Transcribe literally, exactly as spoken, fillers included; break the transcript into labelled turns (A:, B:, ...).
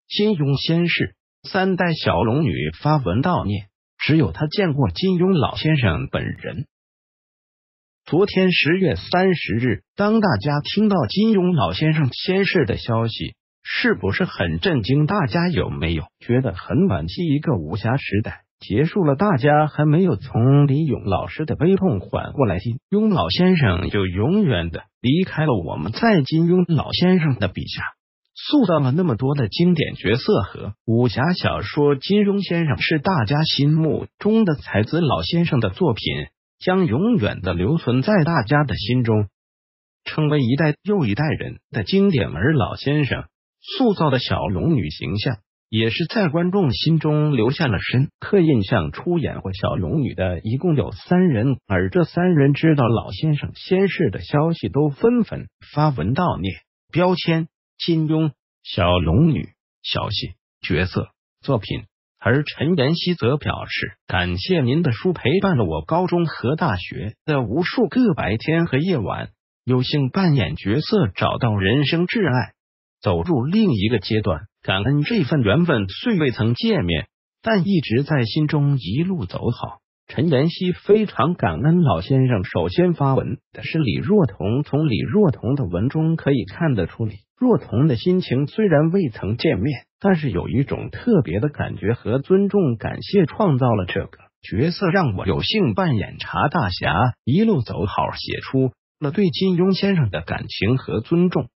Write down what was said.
A: 金庸先世三代小龙女发文悼念，只有他见过金庸老先生本人。昨天十月三十日，当大家听到金庸老先生仙逝的消息，是不是很震惊？大家有没有觉得很惋惜？一个武侠时代结束了，大家还没有从李咏老师的悲痛缓过来，金庸老先生就永远的离开了我们。在金庸老先生的笔下塑造了那么多的经典角色和武侠小说，金庸先生是大家心目中的才子，老先生的作品将永远的留存在大家的心中，成为一代又一代人的经典。而老先生塑造的小龙女形象也是在观众心中留下了深刻印象。出演过小龙女的一共有三人，而这三人知道老先生仙逝的消息都纷纷发文悼念，标签金庸、小龙女、小戏、角色、作品。而陈妍希则表示，感谢您的书陪伴了我高中和大学的无数个白天和夜晚，有幸扮演角色，找到人生挚爱，走入另一个阶段，感恩这份缘分，虽未曾见面，但一直在心中一路走好。陈妍希非常感恩老先生。首先发文的是李若彤，从李若彤的文中可以看得出，李若彤的心情虽然未曾见面，但是有一种特别的感觉和尊重。感谢创造了这个角色，让我有幸扮演查大侠，一路走好，写出了对金庸先生的感情和尊重。